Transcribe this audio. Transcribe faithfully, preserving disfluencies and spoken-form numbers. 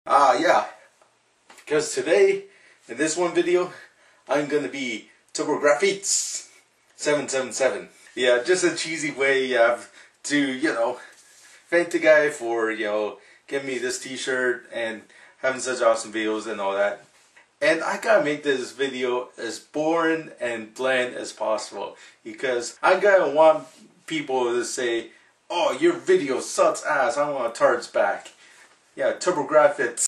Ah, uh, yeah. Because today, in this one video, I'm gonna be Turbografix seven seven seven. Yeah, just a cheesy way you have to, you know, thank the guy for, you know, giving me this t-shirt and having such awesome videos and all that. And I gotta make this video as boring and bland as possible, because I gotta want people to say, oh, your video sucks ass, I want Tards back. Yeah, Turbografix